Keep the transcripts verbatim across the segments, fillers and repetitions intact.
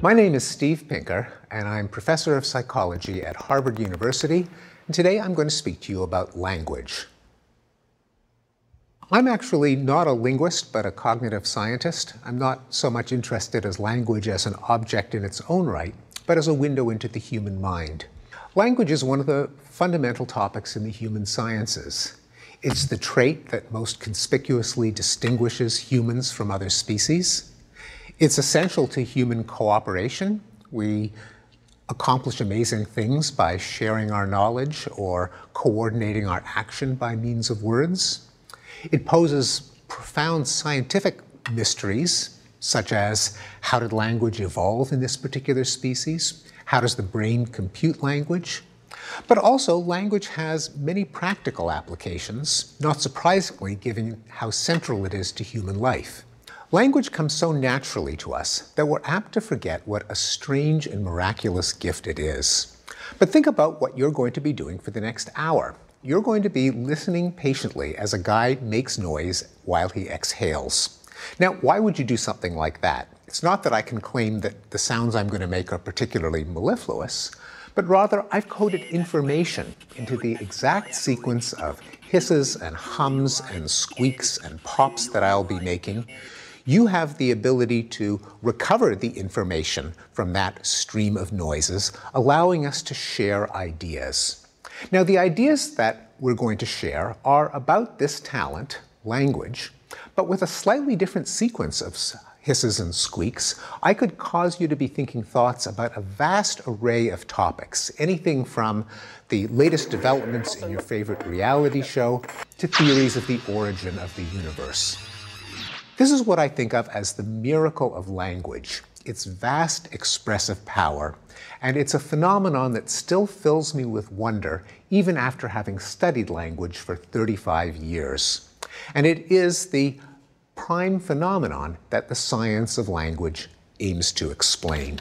My name is Steve Pinker, and I'm professor of psychology at Harvard University, and today I'm going to speak to you about language. I'm actually not a linguist, but a cognitive scientist. I'm not so much interested as language as an object in its own right, but as a window into the human mind. Language is one of the fundamental topics in the human sciences. It's the trait that most conspicuously distinguishes humans from other species. It's essential to human cooperation. We accomplish amazing things by sharing our knowledge or coordinating our action by means of words. It poses profound scientific mysteries, such as how did language evolve in this particular species? How does the brain compute language? But also, language has many practical applications, not surprisingly given how central it is to human life. Language comes so naturally to us that we're apt to forget what a strange and miraculous gift it is. But think about what you're going to be doing for the next hour. You're going to be listening patiently as a guy makes noise while he exhales. Now, why would you do something like that? It's not that I can claim that the sounds I'm going to make are particularly mellifluous, but rather I've coded information into the exact sequence of hisses and hums and squeaks and pops that I'll be making. You have the ability to recover the information from that stream of noises, allowing us to share ideas. Now, the ideas that we're going to share are about this talent, language, but with a slightly different sequence of hisses and squeaks. I could cause you to be thinking thoughts about a vast array of topics, anything from the latest developments in your favorite reality show to theories of the origin of the universe. This is what I think of as the miracle of language, its vast expressive power, and it's a phenomenon that still fills me with wonder even after having studied language for thirty-five years. And it is the prime phenomenon that the science of language aims to explain.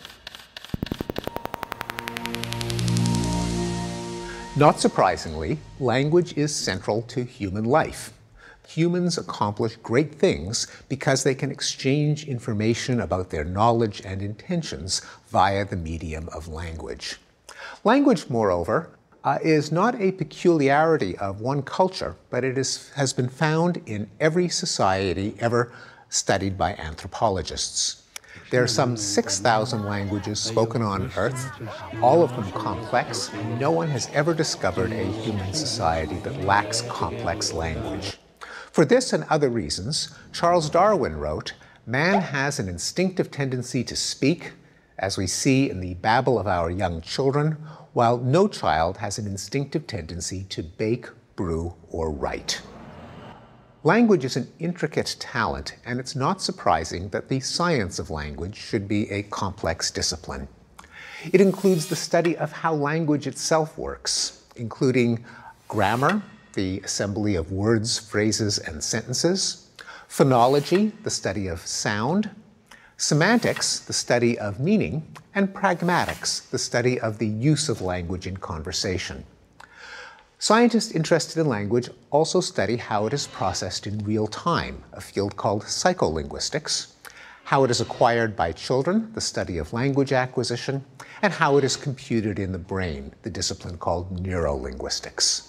Not surprisingly, language is central to human life. Humans accomplish great things because they can exchange information about their knowledge and intentions via the medium of language. Language, moreover, uh, is not a peculiarity of one culture, but it is, has been found in every society ever studied by anthropologists. There are some six thousand languages spoken on Earth, all of them complex, and no one has ever discovered a human society that lacks complex language. For this and other reasons, Charles Darwin wrote, "Man has an instinctive tendency to speak, as we see in the babble of our young children, while no child has an instinctive tendency to bake, brew, or write." Language is an intricate talent, and it's not surprising that the science of language should be a complex discipline. It includes the study of how language itself works, including grammar, the assembly of words, phrases, and sentences; phonology, the study of sound; semantics, the study of meaning; and pragmatics, the study of the use of language in conversation. Scientists interested in language also study how it is processed in real time, a field called psycholinguistics, how it is acquired by children, the study of language acquisition, and how it is computed in the brain, the discipline called neurolinguistics.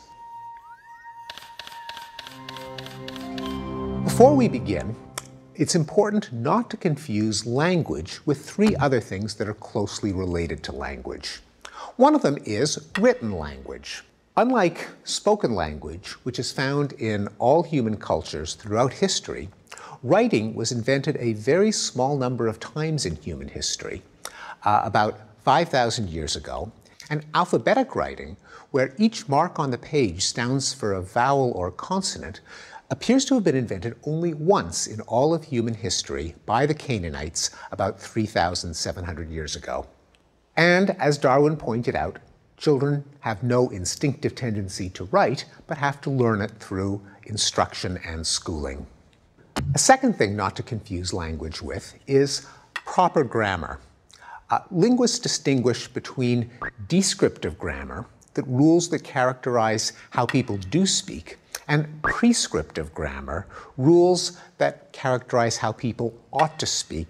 Before we begin, it's important not to confuse language with three other things that are closely related to language. One of them is written language. Unlike spoken language, which is found in all human cultures throughout history, writing was invented a very small number of times in human history, uh, about five thousand years ago, and alphabetic writing, where each mark on the page stands for a vowel or consonant, appears to have been invented only once in all of human history by the Canaanites about three thousand seven hundred years ago. And as Darwin pointed out, children have no instinctive tendency to write, but have to learn it through instruction and schooling. A second thing not to confuse language with is proper grammar. Uh, linguists distinguish between descriptive grammar, the rules that characterize how people do speak, and prescriptive grammar, rules that characterize how people ought to speak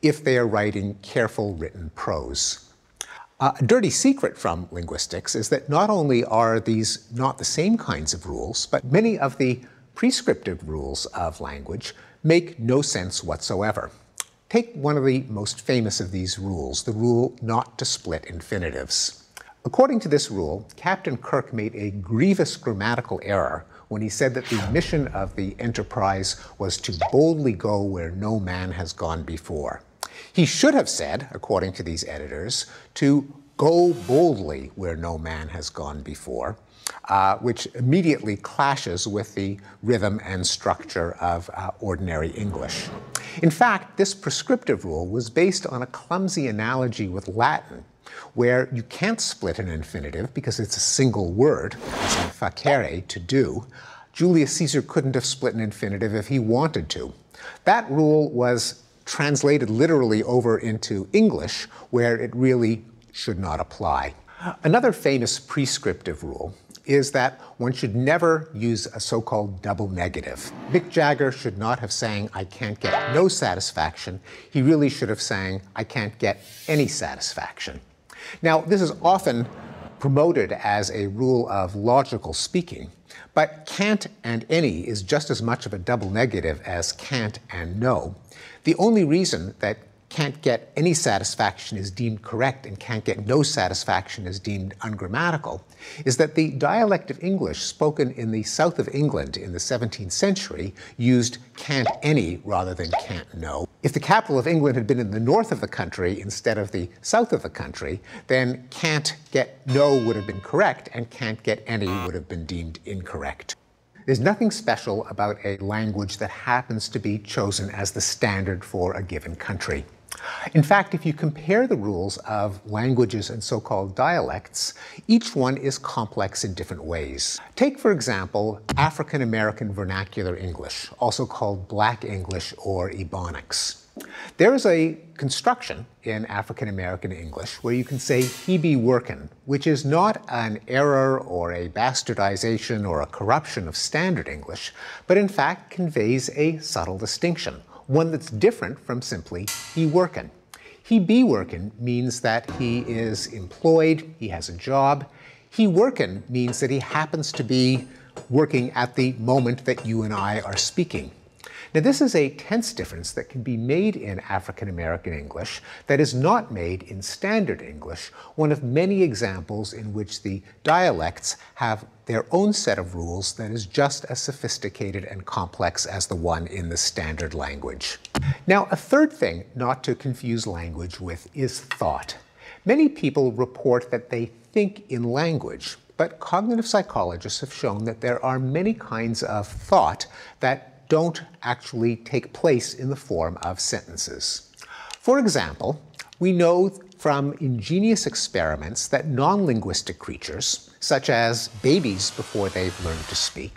if they are writing careful written prose. Uh, a dirty secret from linguistics is that not only are these not the same kinds of rules, but many of the prescriptive rules of language make no sense whatsoever. Take one of the most famous of these rules, the rule not to split infinitives. According to this rule, Captain Kirk made a grievous grammatical error when he said that the mission of the Enterprise was to boldly go where no man has gone before. He should have said, according to these editors, to go boldly where no man has gone before, uh, which immediately clashes with the rhythm and structure of uh, ordinary English. In fact, this prescriptive rule was based on a clumsy analogy with Latin, where you can't split an infinitive because it's a single word, as in facere, to do. Julius Caesar couldn't have split an infinitive if he wanted to. That rule was translated literally over into English, where it really should not apply. Another famous prescriptive rule is that one should never use a so-called double negative. Mick Jagger should not have sang, "I can't get no satisfaction." He really should have sang, "I can't get any satisfaction." Now, this is often promoted as a rule of logical speaking, but can't and any is just as much of a double negative as can't and no. The only reason that can't get any satisfaction is deemed correct and can't get no satisfaction is deemed ungrammatical is that the dialect of English spoken in the south of England in the seventeenth century used can't any rather than can't no. If the capital of England had been in the north of the country instead of the south of the country, then can't get no would have been correct and can't get any would have been deemed incorrect. There's nothing special about a language that happens to be chosen as the standard for a given country. In fact, if you compare the rules of languages and so-called dialects, each one is complex in different ways. Take, for example, African American Vernacular English, also called Black English or Ebonics. There is a construction in African American English where you can say "he be workin'," which is not an error or a bastardization or a corruption of standard English, but in fact conveys a subtle distinction, one that's different from simply "he workin'." "He be workin' means that he is employed, he has a job. "He workin' means that he happens to be working at the moment that you and I are speaking. Now, this is a tense difference that can be made in African American English that is not made in Standard English, one of many examples in which the dialects have their own set of rules that is just as sophisticated and complex as the one in the standard language. Now, a third thing not to confuse language with is thought. Many people report that they think in language, but cognitive psychologists have shown that there are many kinds of thought that don't actually take place in the form of sentences. For example, we know from ingenious experiments that non-linguistic creatures, such as babies before they've learned to speak,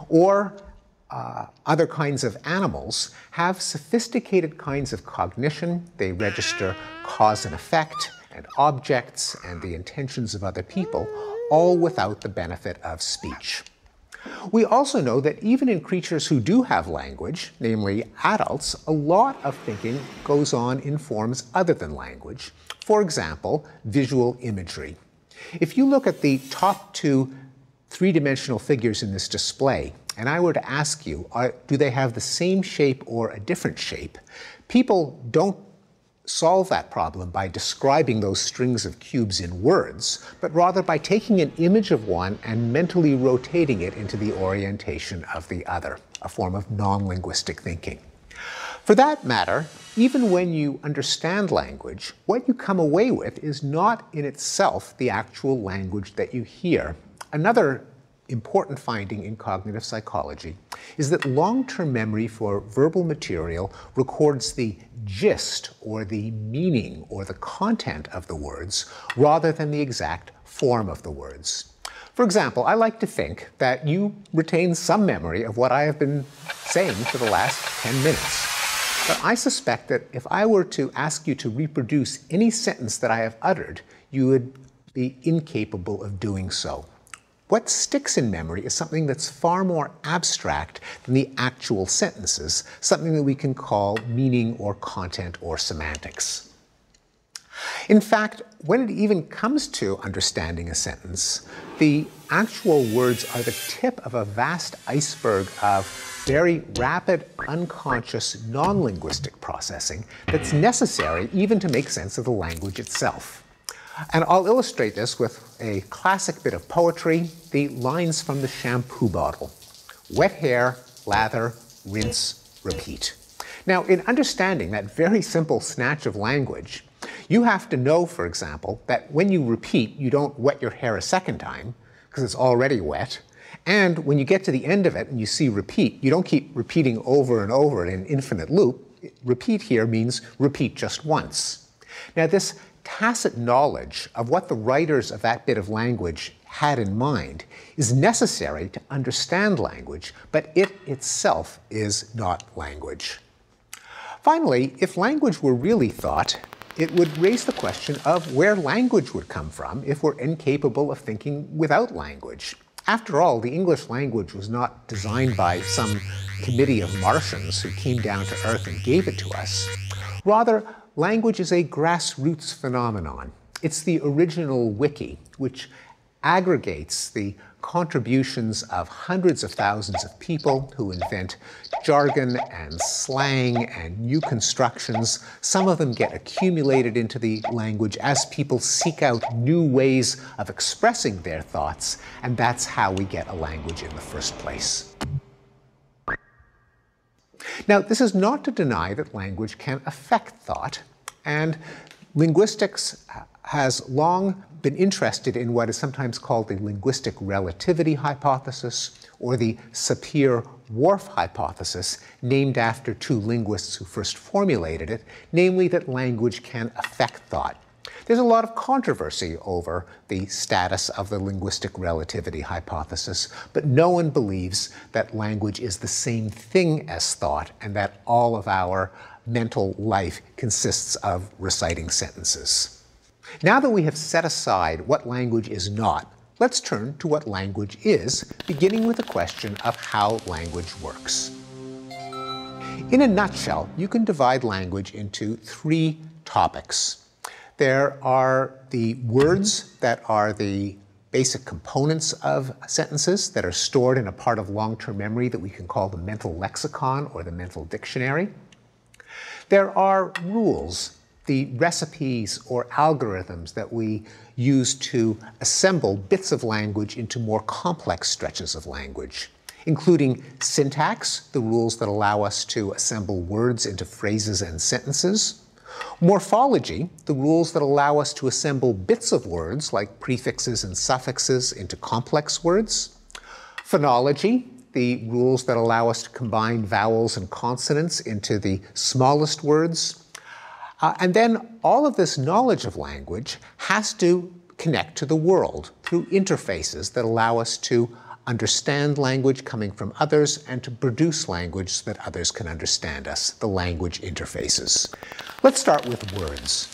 or uh, other kinds of animals, have sophisticated kinds of cognition. They register cause and effect, and objects, and the intentions of other people, all without the benefit of speech. We also know that even in creatures who do have language, namely adults, a lot of thinking goes on in forms other than language. For example, visual imagery. If you look at the top two three-dimensional figures in this display, and I were to ask you, are, do they have the same shape or a different shape? People don't solve that problem by describing those strings of cubes in words, but rather by taking an image of one and mentally rotating it into the orientation of the other, a form of non-linguistic thinking. For that matter, even when you understand language, what you come away with is not in itself the actual language that you hear. Another important finding in cognitive psychology is that long-term memory for verbal material records the gist or the meaning or the content of the words rather than the exact form of the words. For example, I like to think that you retain some memory of what I have been saying for the last ten minutes. But I suspect that if I were to ask you to reproduce any sentence that I have uttered, you would be incapable of doing so. what sticks in memory is something that's far more abstract than the actual sentences, something that we can call meaning or content or semantics. In fact, when it even comes to understanding a sentence, the actual words are the tip of a vast iceberg of very rapid, unconscious, non-linguistic processing that's necessary even to make sense of the language itself. And I'll illustrate this with a classic bit of poetry, the lines from the shampoo bottle. Wet hair, lather, rinse, repeat. Now, in understanding that very simple snatch of language, you have to know, for example, that when you repeat, you don't wet your hair a second time, because it's already wet. And when you get to the end of it and you see repeat, you don't keep repeating over and over in an infinite loop. Repeat here means repeat just once. Now, this tacit knowledge of what the writers of that bit of language had in mind is necessary to understand language, but it itself is not language. Finally, if language were really thought, it would raise the question of where language would come from if we're incapable of thinking without language. After all, the English language was not designed by some committee of Martians who came down to Earth and gave it to us. Rather, language is a grassroots phenomenon. It's the original wiki, which aggregates the contributions of hundreds of thousands of people who invent jargon and slang and new constructions. Some of them get accumulated into the language as people seek out new ways of expressing their thoughts, and that's how we get a language in the first place. Now, this is not to deny that language can affect thought, and linguistics has long been interested in what is sometimes called the linguistic relativity hypothesis or the Sapir-Whorf hypothesis, named after two linguists who first formulated it, namely that language can affect thought. There's a lot of controversy over the status of the linguistic relativity hypothesis, but no one believes that language is the same thing as thought and that all of our mental life consists of reciting sentences. Now that we have set aside what language is not, let's turn to what language is, beginning with the question of how language works. In a nutshell, you can divide language into three topics. There are the words that are the basic components of sentences that are stored in a part of long-term memory that we can call the mental lexicon or the mental dictionary. There are rules, the recipes or algorithms that we use to assemble bits of language into more complex stretches of language, including syntax, the rules that allow us to assemble words into phrases and sentences; morphology, the rules that allow us to assemble bits of words like prefixes and suffixes into complex words; phonology, the rules that allow us to combine vowels and consonants into the smallest words. Uh, and then all of this knowledge of language has to connect to the world through interfaces that allow us to understand language coming from others and to produce language so that others can understand us, the language interfaces. Let's start with words.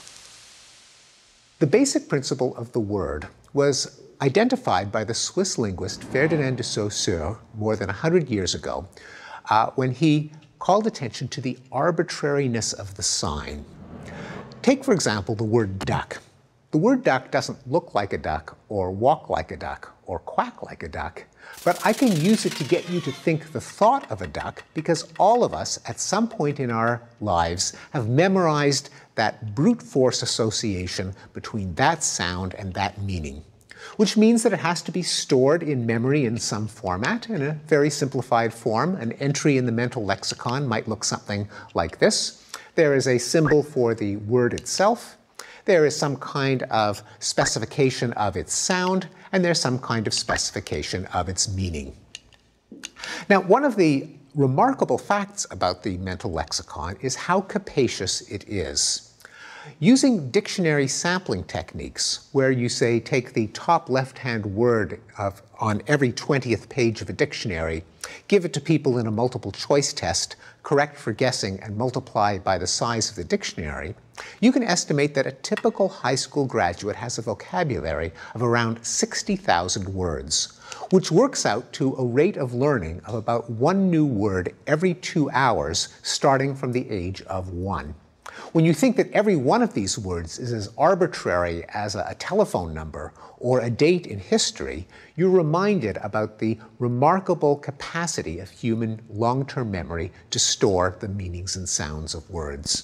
The basic principle of the word was identified by the Swiss linguist Ferdinand de Saussure more than one hundred years ago uh, when he called attention to the arbitrariness of the sign. Take, for example, the word duck. The word duck doesn't look like a duck, or walk like a duck, or quack like a duck, but I can use it to get you to think the thought of a duck because all of us, at some point in our lives, have memorized that brute force association between that sound and that meaning, which means that it has to be stored in memory in some format, in a very simplified form. An entry in the mental lexicon might look something like this. There is a symbol for the word itself. There is some kind of specification of its sound, and there's some kind of specification of its meaning. Now, one of the remarkable facts about the mental lexicon is how capacious it is. Using dictionary sampling techniques, where you say take the top left-hand word of, on every twentieth page of a dictionary, give it to people in a multiple choice test, correct for guessing, and multiply by the size of the dictionary, You can estimate that a typical high school graduate has a vocabulary of around sixty thousand words, which works out to a rate of learning of about one new word every two hours starting from the age of one. When you think that every one of these words is as arbitrary as a telephone number or a date in history, you're reminded about the remarkable capacity of human long-term memory to store the meanings and sounds of words.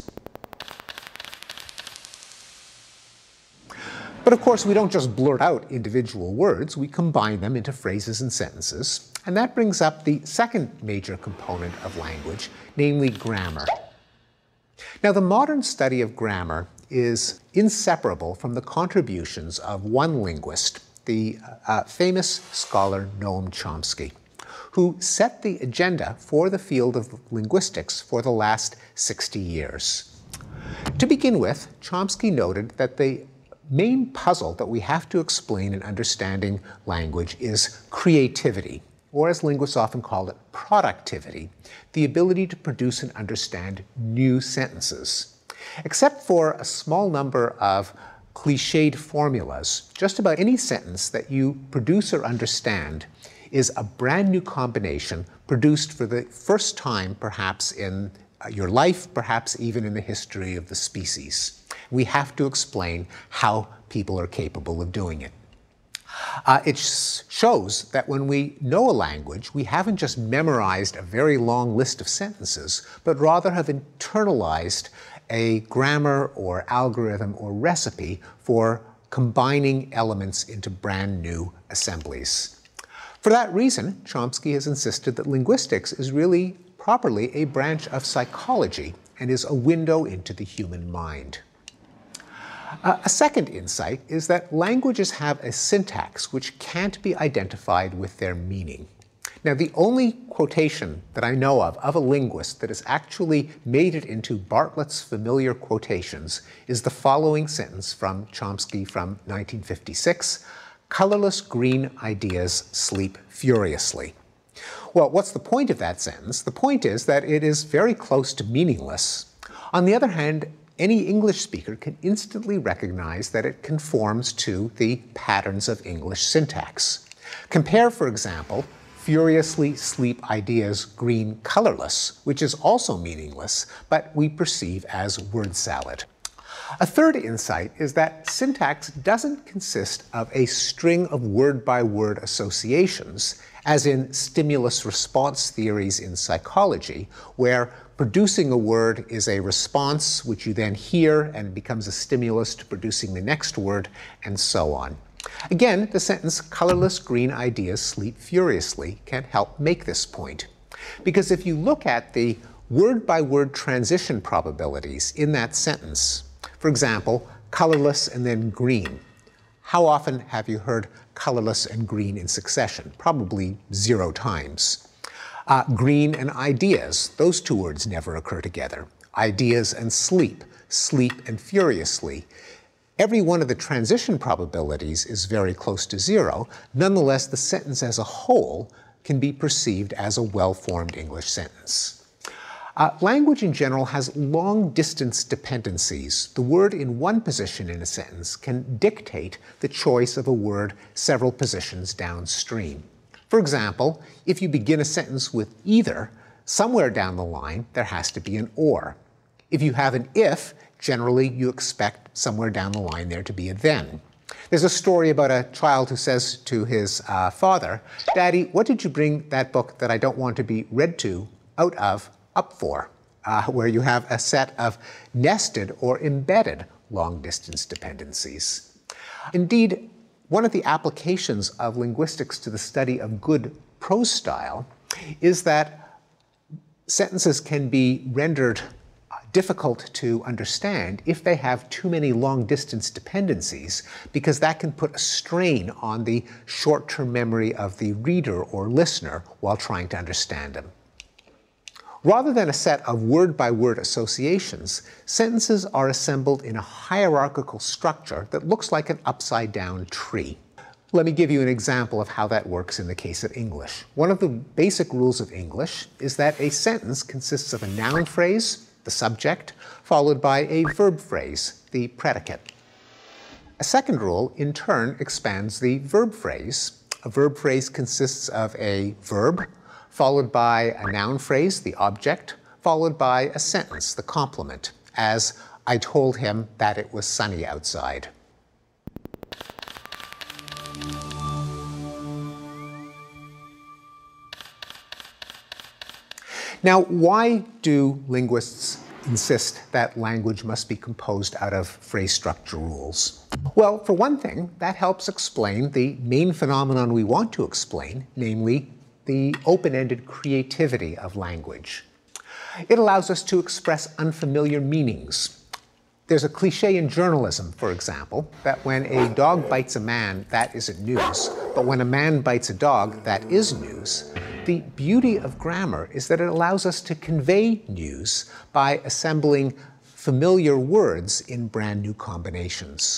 But of course, we don't just blurt out individual words, we combine them into phrases and sentences, and that brings up the second major component of language, namely grammar. Now, the modern study of grammar is inseparable from the contributions of one linguist, the uh, famous scholar Noam Chomsky, who set the agenda for the field of linguistics for the last sixty years. To begin with, Chomsky noted that the main puzzle that we have to explain in understanding language is creativity, or as linguists often call it, productivity, the ability to produce and understand new sentences. Except for a small number of cliched formulas, just about any sentence that you produce or understand is a brand new combination produced for the first time perhaps in your life, perhaps even in the history of the species. We have to explain how people are capable of doing it. Uh, it sh shows that when we know a language, we haven't just memorized a very long list of sentences, but rather have internalized a grammar or algorithm or recipe for combining elements into brand new assemblies. For that reason, Chomsky has insisted that linguistics is really properly a branch of psychology and is a window into the human mind. Uh, a second insight is that languages have a syntax which can't be identified with their meaning. Now, the only quotation that I know of of a linguist that has actually made it into Bartlett's familiar quotations is the following sentence from Chomsky from nineteen fifty-six, "Colorless green ideas sleep furiously." Well, what's the point of that sentence? The point is that it is very close to meaningless. On the other hand, any English speaker can instantly recognize that it conforms to the patterns of English syntax. Compare, for example, "furiously sleep ideas green colorless," which is also meaningless, but we perceive as word salad. A third insight is that syntax doesn't consist of a string of word-by-word associations, as in stimulus-response theories in psychology, where producing a word is a response which you then hear and becomes a stimulus to producing the next word, and so on. Again, the sentence, "colorless green ideas sleep furiously," can help make this point. Because if you look at the word-by-word transition probabilities in that sentence, for example, colorless and then green, how often have you heard colorless and green in succession? Probably zero times. Uh, green and ideas, those two words never occur together. Ideas and sleep, sleep and furiously. Every one of the transition probabilities is very close to zero. Nonetheless, the sentence as a whole can be perceived as a well-formed English sentence. Uh, language in general has long-distance dependencies. The word in one position in a sentence can dictate the choice of a word several positions downstream. For example, if you begin a sentence with either, somewhere down the line there has to be an or. If you have an if, generally you expect somewhere down the line there to be a then. There's a story about a child who says to his uh, father, "Daddy, what did you bring that book that I don't want to be read to out of up for?" Uh, where you have a set of nested or embedded long-distance dependencies. Indeed, one of the applications of linguistics to the study of good prose style is that sentences can be rendered difficult to understand if they have too many long-distance dependencies, because that can put a strain on the short-term memory of the reader or listener while trying to understand them. Rather than a set of word-by-word associations, sentences are assembled in a hierarchical structure that looks like an upside-down tree. Let me give you an example of how that works in the case of English. One of the basic rules of English is that a sentence consists of a noun phrase, the subject, followed by a verb phrase, the predicate. A second rule, in turn, expands the verb phrase. A verb phrase consists of a verb, followed by a noun phrase, the object, followed by a sentence, the complement, as I told him that it was sunny outside. Now, why do linguists insist that language must be composed out of phrase structure rules? Well, for one thing, that helps explain the main phenomenon we want to explain, namely the open-ended creativity of language. It allows us to express unfamiliar meanings. There's a cliche in journalism, for example, that when a dog bites a man, that isn't news, but when a man bites a dog, that is news. The beauty of grammar is that it allows us to convey news by assembling familiar words in brand new combinations.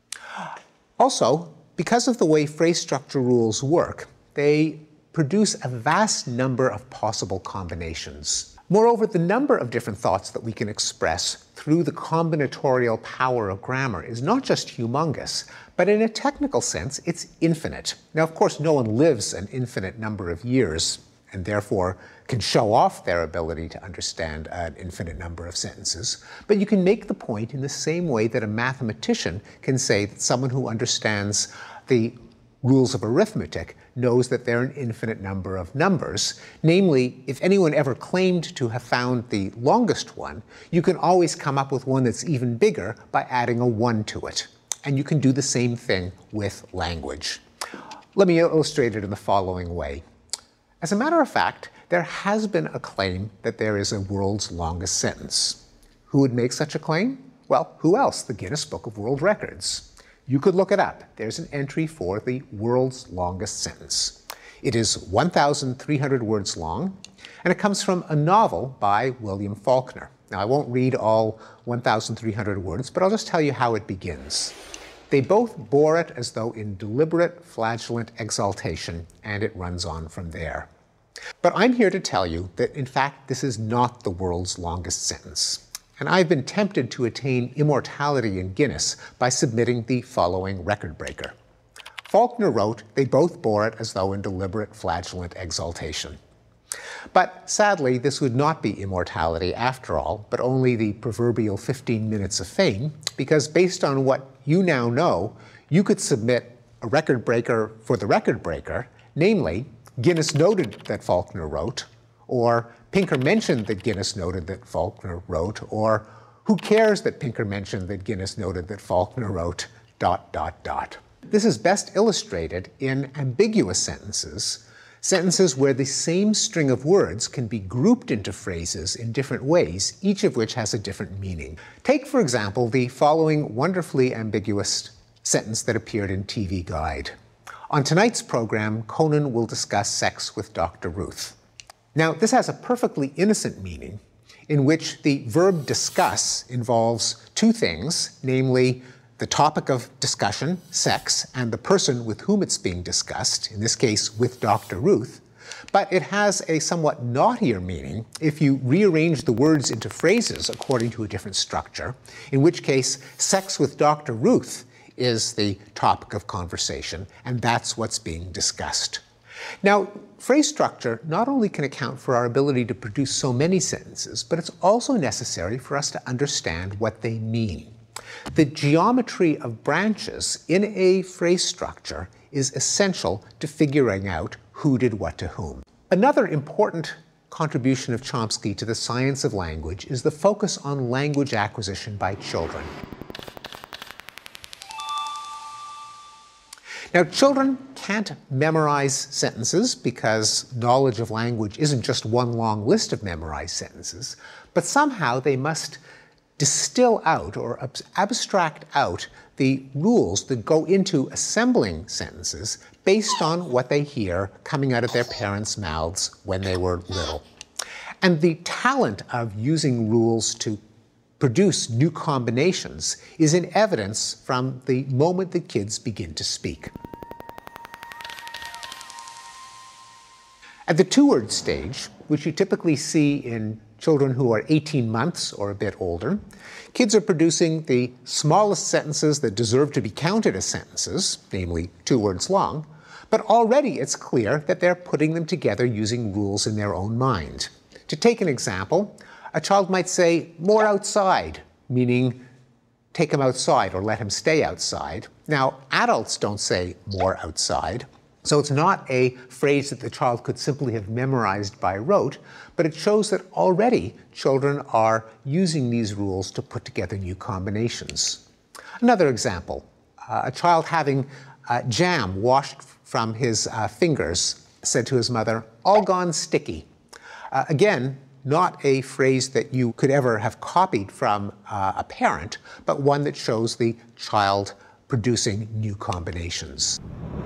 Also, because of the way phrase structure rules work, they produce a vast number of possible combinations. Moreover, the number of different thoughts that we can express through the combinatorial power of grammar is not just humongous, but in a technical sense, it's infinite. Now, of course, no one lives an infinite number of years and therefore can show off their ability to understand an infinite number of sentences, but you can make the point in the same way that a mathematician can say that someone who understands the rules of arithmetic knows that there are an infinite number of numbers. Namely, if anyone ever claimed to have found the longest one, you can always come up with one that's even bigger by adding a one to it. And you can do the same thing with language. Let me illustrate it in the following way. As a matter of fact, there has been a claim that there is a world's longest sentence. Who would make such a claim? Well, who else? The Guinness Book of World Records. You could look it up. There's an entry for the world's longest sentence. It is one thousand three hundred words long, and it comes from a novel by William Faulkner. Now, I won't read all one thousand three hundred words, but I'll just tell you how it begins. They both bore it as though in deliberate, flagellant exaltation, and it runs on from there. But I'm here to tell you that, in fact, this is not the world's longest sentence. And I've been tempted to attain immortality in Guinness by submitting the following record breaker. Faulkner wrote, they both bore it as though in deliberate, flagellant exaltation. But sadly, this would not be immortality after all, but only the proverbial fifteen minutes of fame, because based on what you now know, you could submit a record breaker for the record breaker, namely, Guinness noted that Faulkner wrote, or Pinker mentioned that Guinness noted that Faulkner wrote, or who cares that Pinker mentioned that Guinness noted that Faulkner wrote, dot, dot, dot. This is best illustrated in ambiguous sentences, sentences where the same string of words can be grouped into phrases in different ways, each of which has a different meaning. Take, for example, the following wonderfully ambiguous sentence that appeared in T V Guide. On tonight's program, Conan will discuss sex with Doctor Ruth. Now, this has a perfectly innocent meaning in which the verb discuss involves two things, namely the topic of discussion, sex, and the person with whom it's being discussed, in this case with Doctor Ruth, but it has a somewhat naughtier meaning if you rearrange the words into phrases according to a different structure, in which case sex with Doctor Ruth is the topic of conversation, and that's what's being discussed. Now, phrase structure not only can account for our ability to produce so many sentences, but it's also necessary for us to understand what they mean. The geometry of branches in a phrase structure is essential to figuring out who did what to whom. Another important contribution of Chomsky to the science of language is the focus on language acquisition by children. Now, children can't memorize sentences because knowledge of language isn't just one long list of memorized sentences, but somehow they must distill out or abstract out the rules that go into assembling sentences based on what they hear coming out of their parents' mouths when they were little. And the talent of using rules to produce new combinations is in evidence from the moment that kids begin to speak. At the two-word stage, which you typically see in children who are eighteen months or a bit older, kids are producing the smallest sentences that deserve to be counted as sentences, namely two words long, but already it's clear that they're putting them together using rules in their own mind. To take an example, a child might say, more outside, meaning take him outside or let him stay outside. Now, adults don't say more outside, so it's not a phrase that the child could simply have memorized by rote, but it shows that already children are using these rules to put together new combinations. Another example, uh, a child having uh, jam washed from his uh, fingers said to his mother, all gone sticky. Uh, again, not a phrase that you could ever have copied from uh, a parent, but one that shows the child producing new combinations.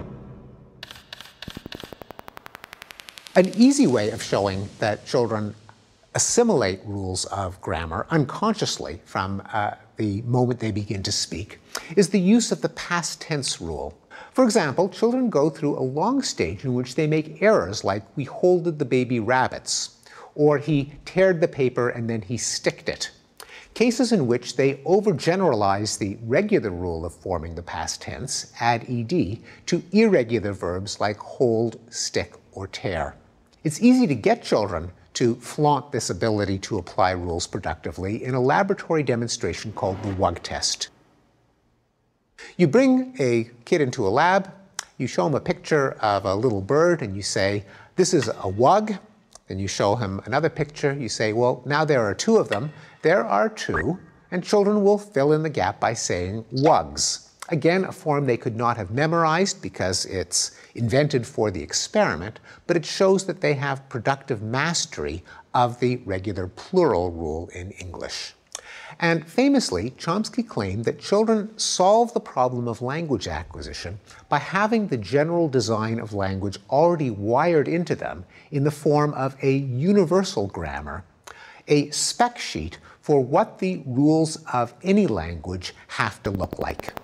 An easy way of showing that children assimilate rules of grammar unconsciously from uh, the moment they begin to speak is the use of the past tense rule. For example, children go through a long stage in which they make errors like we holded the baby rabbits, or he teared the paper and then he sticked it. Cases in which they overgeneralize the regular rule of forming the past tense, add ed, to irregular verbs like hold, stick, or tear. It's easy to get children to flaunt this ability to apply rules productively in a laboratory demonstration called the W U G test. You bring a kid into a lab, you show him a picture of a little bird, and you say, this is a W U G. Then you show him another picture, you say, well, now there are two of them. There are two, and children will fill in the gap by saying W U Gs. Again, a form they could not have memorized because it's invented for the experiment, but it shows that they have productive mastery of the regular plural rule in English. And famously, Chomsky claimed that children solve the problem of language acquisition by having the general design of language already wired into them in the form of a universal grammar, a spec sheet for what the rules of any language have to look like.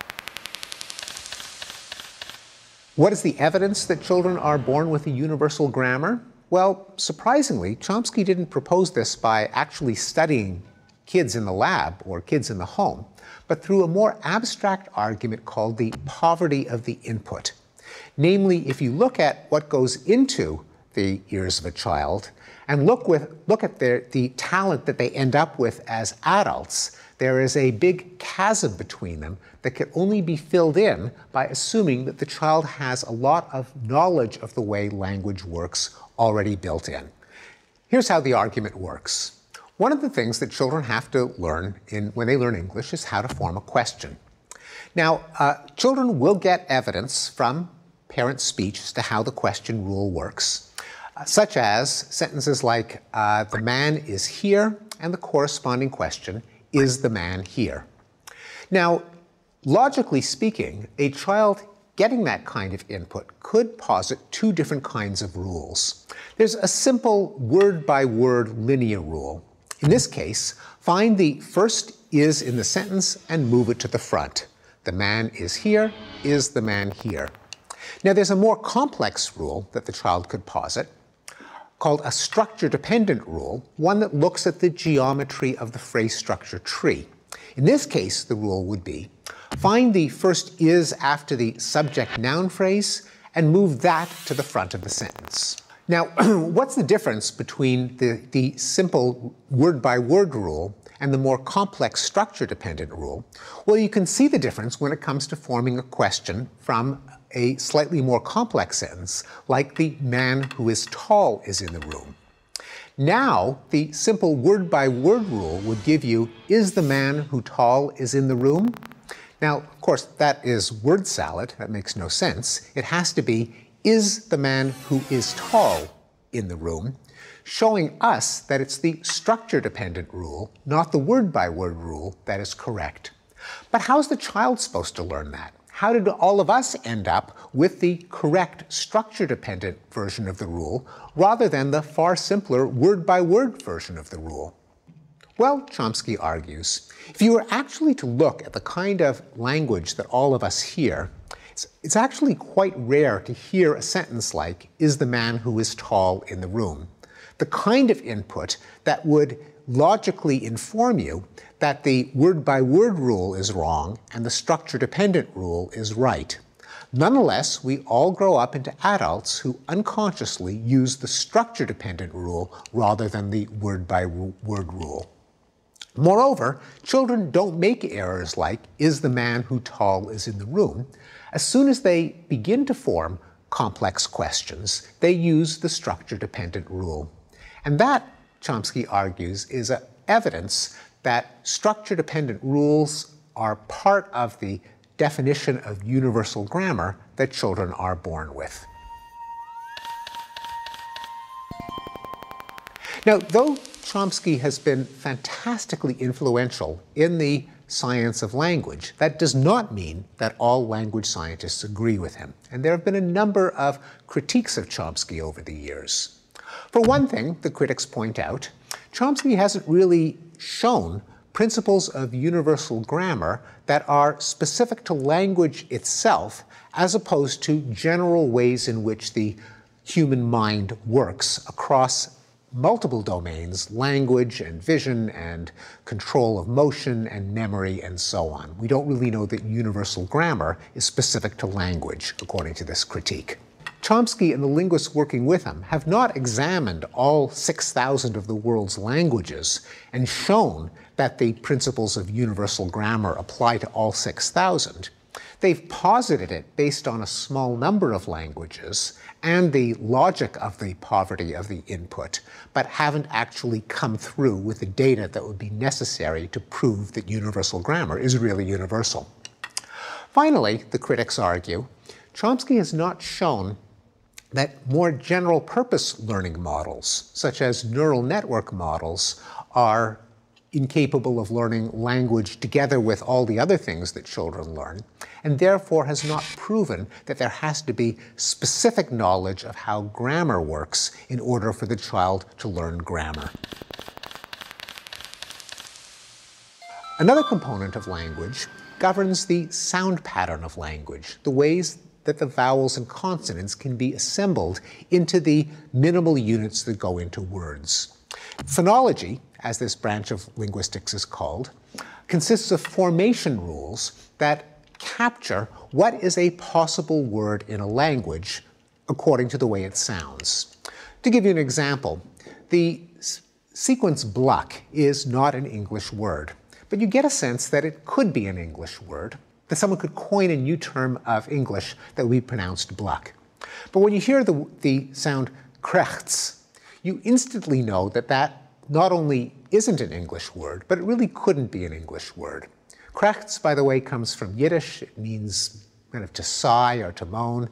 What is the evidence that children are born with a universal grammar? Well, surprisingly, Chomsky didn't propose this by actually studying kids in the lab or kids in the home, but through a more abstract argument called the poverty of the input. Namely, if you look at what goes into the ears of a child and look, with, look at their, the talent that they end up with as adults, there is a big chasm between them that can only be filled in by assuming that the child has a lot of knowledge of the way language works already built in. Here's how the argument works. One of the things that children have to learn in, when they learn English is how to form a question. Now, uh, children will get evidence from parent speech as to how the question rule works, uh, such as sentences like, uh, the man is here, and the corresponding question, is the man here? Now, logically speaking, a child getting that kind of input could posit two different kinds of rules. There's a simple word-by-word linear rule. In this case, find the first is in the sentence and move it to the front. The man is here, is the man here? Now there's a more complex rule that the child could posit, called a structure-dependent rule, one that looks at the geometry of the phrase structure tree. In this case, the rule would be, find the first is after the subject-noun phrase and move that to the front of the sentence. Now, what's the difference between the, the simple word-by-word rule and the more complex structure-dependent rule? Well, you can see the difference when it comes to forming a question from a slightly more complex sentence, like the man who is tall is in the room. Now, the simple word-by-word rule would give you, is the man who tall is in the room? Now, of course, that is word salad. That makes no sense. It has to be, is the man who is tall in the room, showing us that it's the structure-dependent rule, not the word-by-word rule, that is correct. But how's the child supposed to learn that? How did all of us end up with the correct structure-dependent version of the rule, rather than the far simpler word-by-word version of the rule? Well, Chomsky argues, if you were actually to look at the kind of language that all of us hear, it's, it's actually quite rare to hear a sentence like, is the man who is tall in the room? the kind of input that would logically inform you that the word-by-word rule is wrong and the structure-dependent rule is right. Nonetheless, we all grow up into adults who unconsciously use the structure-dependent rule rather than the word-by-word rule. Moreover, children don't make errors like, "Is the man who tall is in the room?" As soon as they begin to form complex questions, they use the structure-dependent rule. And that, Chomsky argues, is a evidence that structure-dependent rules are part of the definition of universal grammar that children are born with. Now, though Chomsky has been fantastically influential in the science of language, that does not mean that all language scientists agree with him. And there have been a number of critiques of Chomsky over the years. For one thing, the critics point out, Chomsky hasn't really shown principles of universal grammar that are specific to language itself, as opposed to general ways in which the human mind works across multiple domains: language and vision and control of motion and memory and so on. We don't really know that universal grammar is specific to language, according to this critique. Chomsky and the linguists working with him have not examined all six thousand of the world's languages and shown that the principles of universal grammar apply to all six thousand. They've posited it based on a small number of languages and the logic of the poverty of the input, but haven't actually come through with the data that would be necessary to prove that universal grammar is really universal. Finally, the critics argue, Chomsky has not shown that more general-purpose learning models, such as neural network models, are incapable of learning language together with all the other things that children learn, and therefore has not proven that there has to be specific knowledge of how grammar works in order for the child to learn grammar. Another component of language governs the sound pattern of language, the ways that the vowels and consonants can be assembled into the minimal units that go into words. Phonology, as this branch of linguistics is called, consists of formation rules that capture what is a possible word in a language according to the way it sounds. To give you an example, the sequence "bluck" is not an English word, but you get a sense that it could be an English word, that someone could coin a new term of English that would be pronounced "bluck." But when you hear the, the sound "krechts," you instantly know that that not only isn't an English word, but it really couldn't be an English word. Krechts, by the way, comes from Yiddish. It means kind of to sigh or to moan.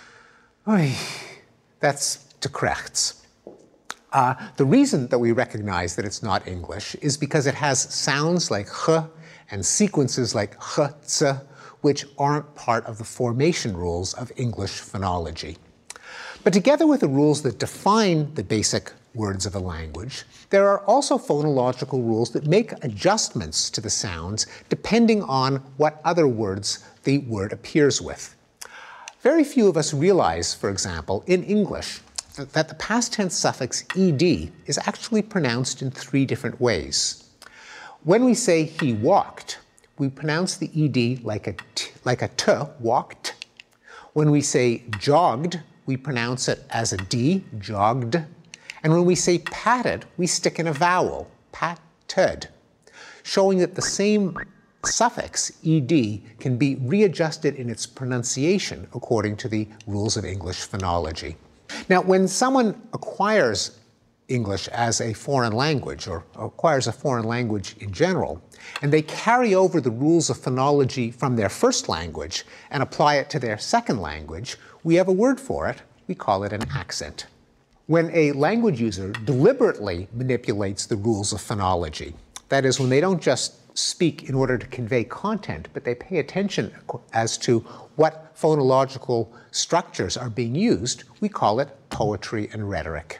Oy, that's to krechts. Uh, the reason that we recognize that it's not English is because it has sounds like ch and sequences like ch, ts, which aren't part of the formation rules of English phonology. But together with the rules that define the basic words of a language, there are also phonological rules that make adjustments to the sounds depending on what other words the word appears with. Very few of us realize, for example, in English, that the past tense suffix ed is actually pronounced in three different ways. When we say he walked, we pronounce the ed like a t, like a t, walked. When we say jogged, we pronounce it as a d, jogged. And when we say patted, we stick in a vowel, patted, showing that the same suffix, ed, can be readjusted in its pronunciation according to the rules of English phonology. Now, when someone acquires English as a foreign language, or acquires a foreign language in general, and they carry over the rules of phonology from their first language and apply it to their second language, we have a word for it. We call it an accent. When a language user deliberately manipulates the rules of phonology, that is, when they don't just speak in order to convey content, but they pay attention as to what phonological structures are being used, we call it poetry and rhetoric.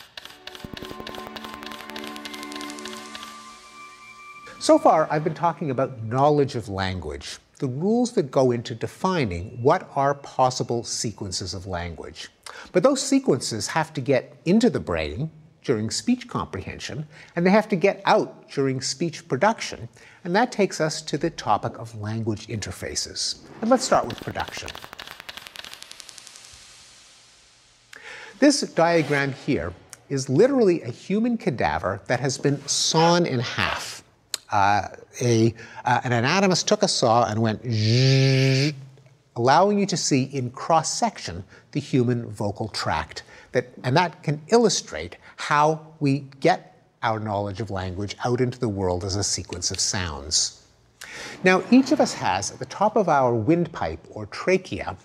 So far, I've been talking about knowledge of language, the rules that go into defining what are possible sequences of language. But those sequences have to get into the brain, during speech comprehension, and they have to get out during speech production. And that takes us to the topic of language interfaces. And let's start with production. This diagram here is literally a human cadaver that has been sawn in half. Uh, a, uh, an anatomist took a saw and went zzzz, allowing you to see in cross-section the human vocal tract. That, and that can illustrate how we get our knowledge of language out into the world as a sequence of sounds. Now, each of us has, at the top of our windpipe or trachea,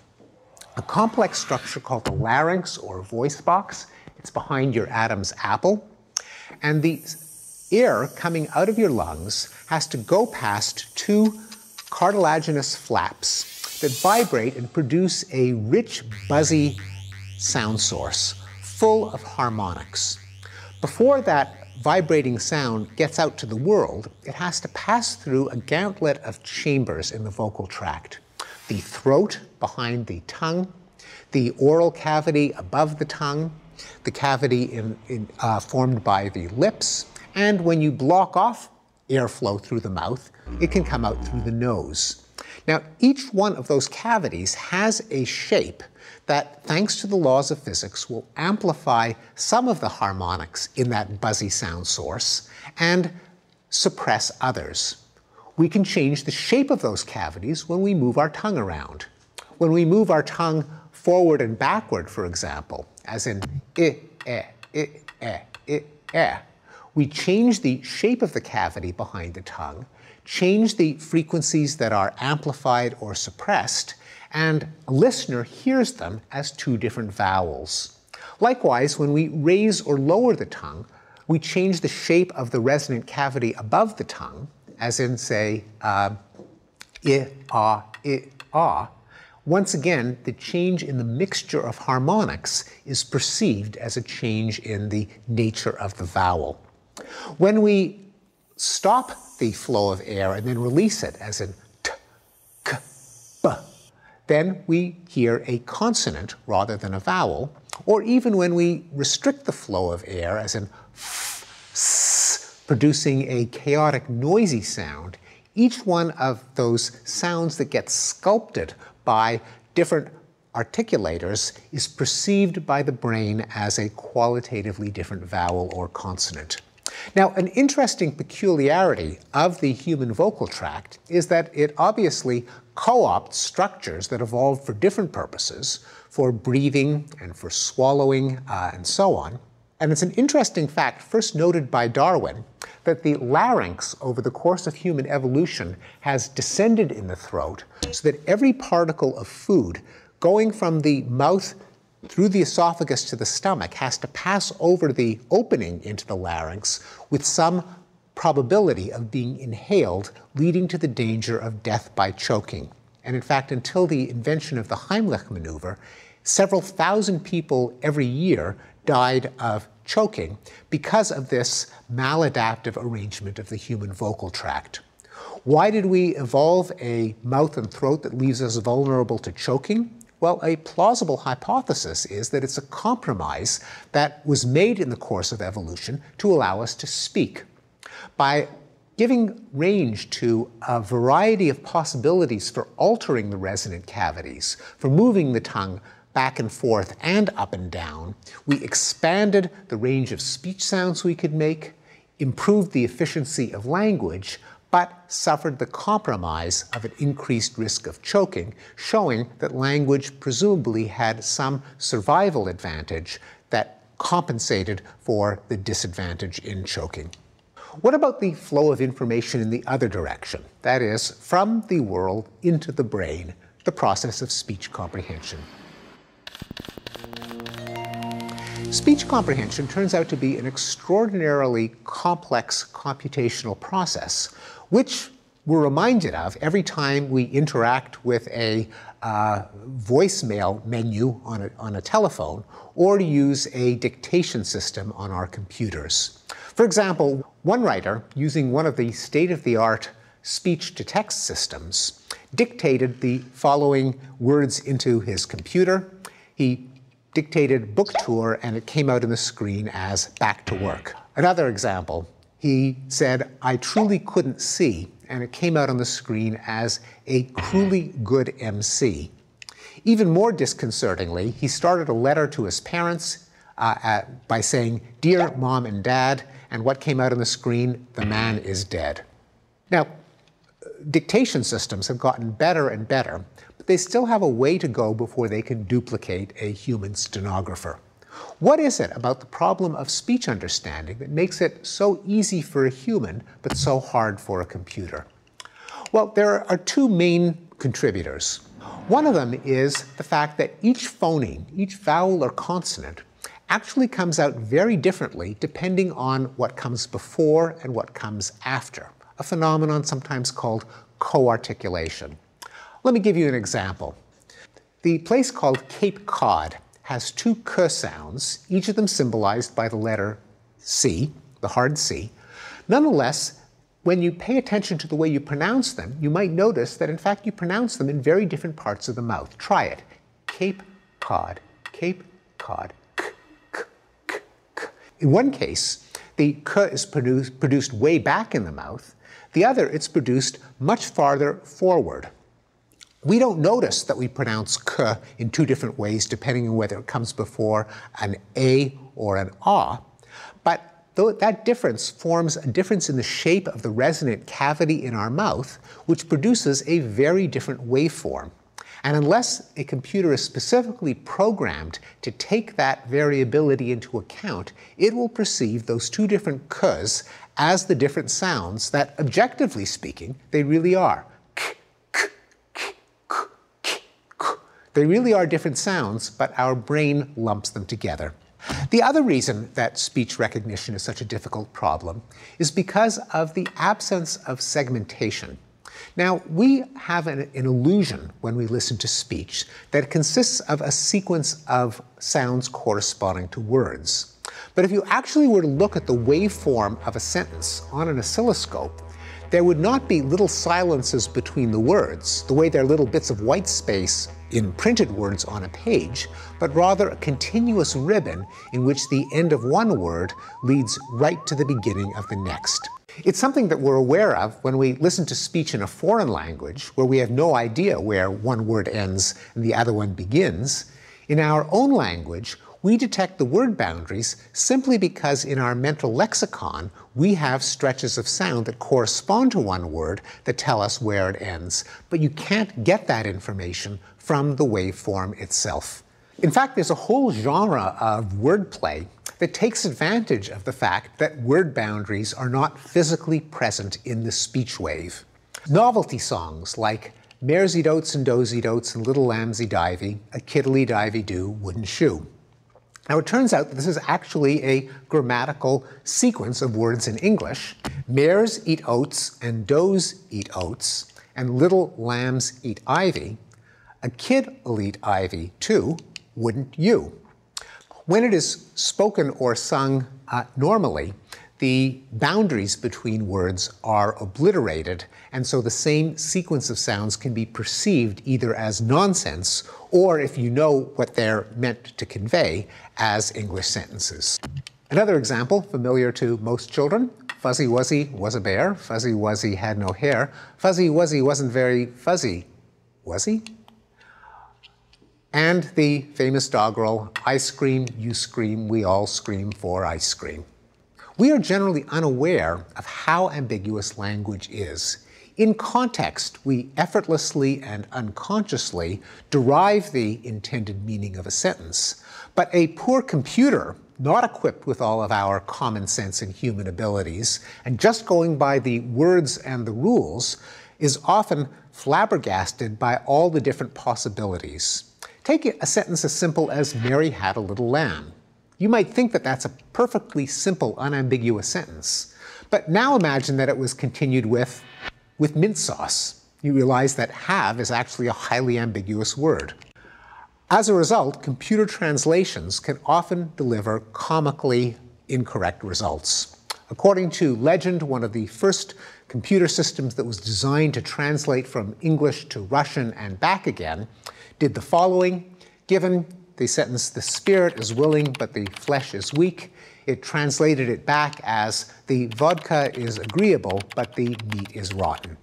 a complex structure called the larynx or voice box. It's behind your Adam's apple. And the air coming out of your lungs has to go past two cartilaginous flaps that vibrate and produce a rich, buzzy sound source full of harmonics. Before that vibrating sound gets out to the world, it has to pass through a gauntlet of chambers in the vocal tract. The throat behind the tongue, the oral cavity above the tongue, the cavity in, in, uh, formed by the lips, and when you block off airflow through the mouth, it can come out through the nose. Now, each one of those cavities has a shape that, thanks to the laws of physics, will amplify some of the harmonics in that buzzy sound source and suppress others. We can change the shape of those cavities when we move our tongue around. When we move our tongue forward and backward, for example, as in I, eh, I, eh, I, eh, we change the shape of the cavity behind the tongue, change the frequencies that are amplified or suppressed, and a listener hears them as two different vowels. Likewise, when we raise or lower the tongue, we change the shape of the resonant cavity above the tongue, as in, say, uh, I, ah, I, ah. Once again, the change in the mixture of harmonics is perceived as a change in the nature of the vowel. When we stop the flow of air and then release it, as in t, k, b, then we hear a consonant rather than a vowel. Or even when we restrict the flow of air, as in f, s, producing a chaotic, noisy sound, each one of those sounds that gets sculpted by different articulators is perceived by the brain as a qualitatively different vowel or consonant. Now, an interesting peculiarity of the human vocal tract is that it obviously co-opts structures that evolved for different purposes, for breathing and for swallowing uh, and so on. And it's an interesting fact, first noted by Darwin, that the larynx over the course of human evolution has descended in the throat so that every particle of food going from the mouth through the esophagus to the stomach has to pass over the opening into the larynx with some probability of being inhaled, leading to the danger of death by choking. And in fact, until the invention of the Heimlich maneuver, several thousand people every year died of choking because of this maladaptive arrangement of the human vocal tract. Why did we evolve a mouth and throat that leaves us vulnerable to choking? Well, a plausible hypothesis is that it's a compromise that was made in the course of evolution to allow us to speak. By giving range to a variety of possibilities for altering the resonant cavities, for moving the tongue back and forth and up and down, we expanded the range of speech sounds we could make, improved the efficiency of language, but suffered the compromise of an increased risk of choking, showing that language presumably had some survival advantage that compensated for the disadvantage in choking. What about the flow of information in the other direction? That is, from the world into the brain, the process of speech comprehension. Speech comprehension turns out to be an extraordinarily complex computational process, which we're reminded of every time we interact with a uh, voicemail menu on a, on a telephone or to use a dictation system on our computers. For example, one writer, using one of the state-of-the-art speech-to-text systems, dictated the following words into his computer. He dictated book tour and it came out on the screen as back to work. Another example, he said, I truly couldn't see, and it came out on the screen as a cruelly good M C. Even more disconcertingly, he started a letter to his parents uh, at, by saying, Dear Mom and Dad, and what came out on the screen, the man is dead. Now, dictation systems have gotten better and better, but they still have a way to go before they can duplicate a human stenographer. What is it about the problem of speech understanding that makes it so easy for a human, but so hard for a computer? Well, there are two main contributors. One of them is the fact that each phoneme, each vowel or consonant, actually comes out very differently depending on what comes before and what comes after, a phenomenon sometimes called co-articulation. Let me give you an example. The place called Cape Cod has two k sounds, each of them symbolized by the letter C, the hard C. Nonetheless, when you pay attention to the way you pronounce them, you might notice that in fact you pronounce them in very different parts of the mouth. Try it. Cape Cod, Cape Cod, k, k, k, k. In one case, the k is produced, produced way back in the mouth. The other, it's produced much farther forward. We don't notice that we pronounce k in two different ways depending on whether it comes before an a or an ah, but though that difference forms a difference in the shape of the resonant cavity in our mouth, which produces a very different waveform. And unless a computer is specifically programmed to take that variability into account, it will perceive those two different k's as the different sounds that, objectively speaking, they really are. They really are different sounds, but our brain lumps them together. The other reason that speech recognition is such a difficult problem is because of the absence of segmentation. Now, we have an, an illusion when we listen to speech that it consists of a sequence of sounds corresponding to words. But if you actually were to look at the waveform of a sentence on an oscilloscope, there would not be little silences between the words, the way there are little bits of white space in printed words on a page, but rather a continuous ribbon in which the end of one word leads right to the beginning of the next. It's something that we're aware of when we listen to speech in a foreign language, where we have no idea where one word ends and the other one begins. In our own language, we detect the word boundaries simply because in our mental lexicon, we have stretches of sound that correspond to one word that tell us where it ends. But you can't get that information from the waveform itself. In fact, there's a whole genre of wordplay that takes advantage of the fact that word boundaries are not physically present in the speech wave. Novelty songs like Maresy Dotes and Dozy Dotes and Little Lambsy Divey, a Kiddly Divey Do Wooden Shoe. Now, it turns out that this is actually a grammatical sequence of words in English. Mares eat oats and does eat oats, and little lambs eat ivy. A kid'll eat ivy too, wouldn't you? When it is spoken or sung uh, normally, the boundaries between words are obliterated, and so the same sequence of sounds can be perceived either as nonsense or, if you know what they're meant to convey, as English sentences. Another example, familiar to most children, Fuzzy Wuzzy was a bear, Fuzzy Wuzzy had no hair, Fuzzy Wuzzy wasn't very fuzzy, was he? And the famous doggerel, I scream, you scream, we all scream for ice cream. We are generally unaware of how ambiguous language is. In context, we effortlessly and unconsciously derive the intended meaning of a sentence. But a poor computer, not equipped with all of our common sense and human abilities, and just going by the words and the rules, is often flabbergasted by all the different possibilities. Take a sentence as simple as Mary had a little lamb. You might think that that's a perfectly simple, unambiguous sentence. But now imagine that it was continued with, with mint sauce. You realize that have is actually a highly ambiguous word. As a result, computer translations can often deliver comically incorrect results. According to legend, one of the first computer systems that was designed to translate from English to Russian and back again did the following. Given the sentence, "The spirit is willing, but the flesh is weak." It translated it back as, "The vodka is agreeable, but the meat is rotten."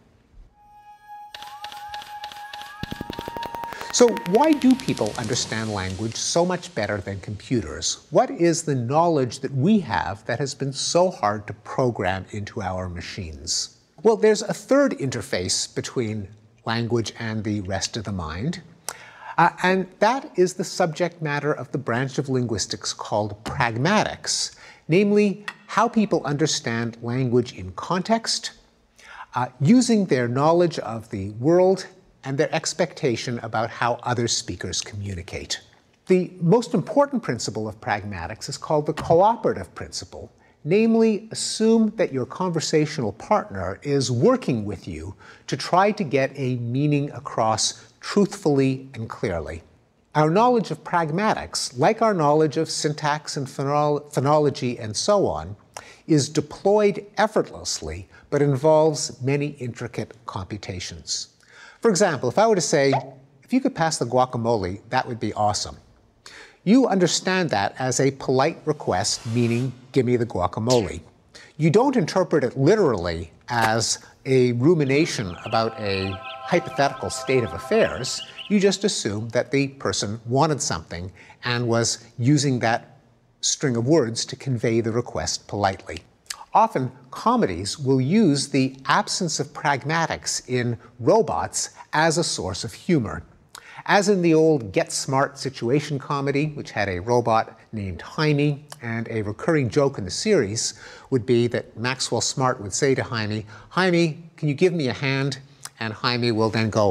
So why do people understand language so much better than computers? What is the knowledge that we have that has been so hard to program into our machines? Well, there's a third interface between language and the rest of the mind, uh, and that is the subject matter of the branch of linguistics called pragmatics, namely how people understand language in context, uh, using their knowledge of the world and their expectation about how other speakers communicate. The most important principle of pragmatics is called the cooperative principle, namely assume that your conversational partner is working with you to try to get a meaning across truthfully and clearly. Our knowledge of pragmatics, like our knowledge of syntax and phonolo- phonology and so on, is deployed effortlessly but involves many intricate computations. For example, if I were to say, "If you could pass the guacamole, that would be awesome," you understand that as a polite request, meaning, "Give me the guacamole." You don't interpret it literally as a rumination about a hypothetical state of affairs. You just assume that the person wanted something and was using that string of words to convey the request politely. Often, comedies will use the absence of pragmatics in robots as a source of humor. As in the old Get Smart situation comedy, which had a robot named Jaime, and a recurring joke in the series would be that Maxwell Smart would say to Jaime, "Jaime, can you give me a hand?" And Jaime will then go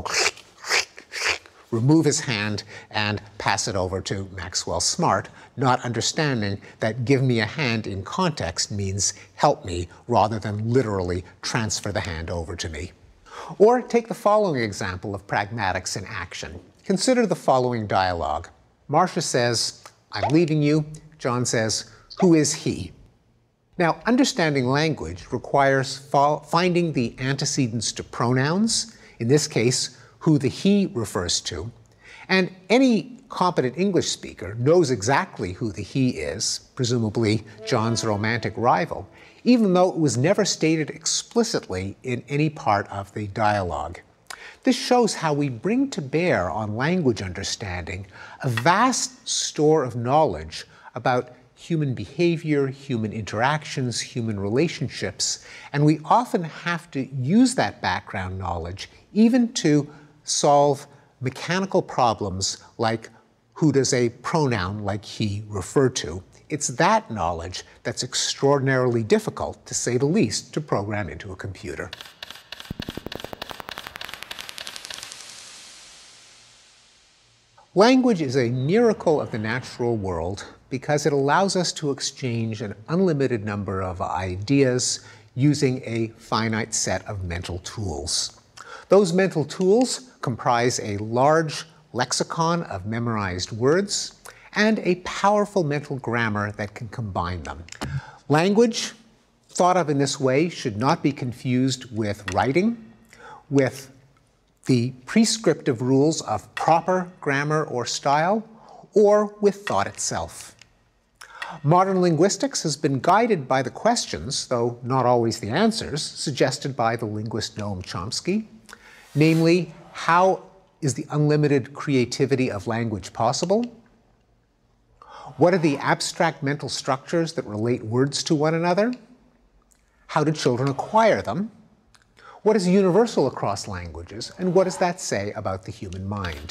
remove his hand and pass it over to Maxwell Smart, not understanding that "give me a hand" in context means help me rather than literally transfer the hand over to me. Or take the following example of pragmatics in action. Consider the following dialogue. Marcia says, "I'm leaving you." John says, "Who is he?" Now, understanding language requires finding the antecedents to pronouns, in this case, who the he refers to, and any competent English speaker knows exactly who the he is, presumably John's romantic rival, even though it was never stated explicitly in any part of the dialogue. This shows how we bring to bear on language understanding a vast store of knowledge about human behavior, human interactions, human relationships, and we often have to use that background knowledge even to solve mechanical problems like who does a pronoun like he refer to. It's that knowledge that's extraordinarily difficult, to say the least, to program into a computer. Language is a miracle of the natural world because it allows us to exchange an unlimited number of ideas using a finite set of mental tools. Those mental tools comprise a large lexicon of memorized words and a powerful mental grammar that can combine them. Language, thought of in this way, should not be confused with writing, with the prescriptive rules of proper grammar or style, or with thought itself. Modern linguistics has been guided by the questions, though not always the answers, suggested by the linguist Noam Chomsky. Namely, how is the unlimited creativity of language possible? What are the abstract mental structures that relate words to one another? How do children acquire them? What is universal across languages, and what does that say about the human mind?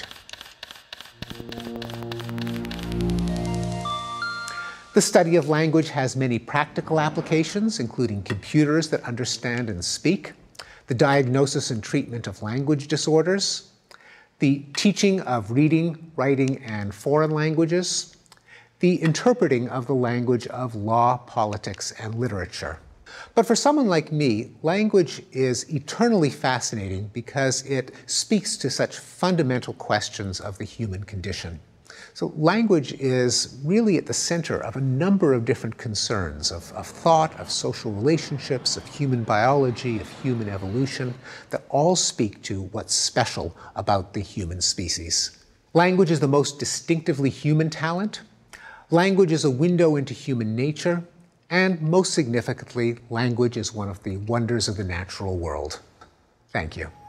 The study of language has many practical applications, including computers that understand and speak, the diagnosis and treatment of language disorders, the teaching of reading, writing, and foreign languages, the interpreting of the language of law, politics, and literature. But for someone like me, language is eternally fascinating because it speaks to such fundamental questions of the human condition. So language is really at the center of a number of different concerns of, of thought, of social relationships, of human biology, of human evolution, that all speak to what's special about the human species. Language is the most distinctively human talent. Language is a window into human nature. And most significantly, language is one of the wonders of the natural world. Thank you.